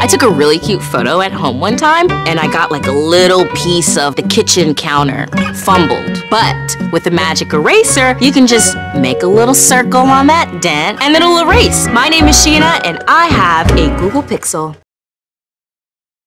I took a really cute photo at home one time, and I got like a little piece of the kitchen counter fumbled. But with the magic eraser, you can just make a little circle on that dent and it'll erase. My name is Sheena, and I have a Google Pixel.